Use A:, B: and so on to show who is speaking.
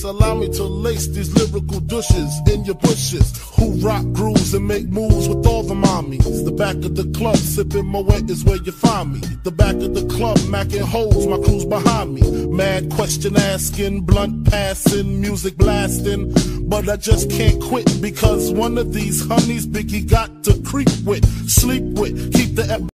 A: allow me to lace these lyrical douches in your bushes, who rock grooves and make moves with all the mommies. The back of the club, sipping Moet is where you find me. The back of the club, macking holes, my crew's behind me. Mad question asking, blunt passing, music blasting. But I just can't quit because one of these honeys Biggie got to creep with, sleep with, keep the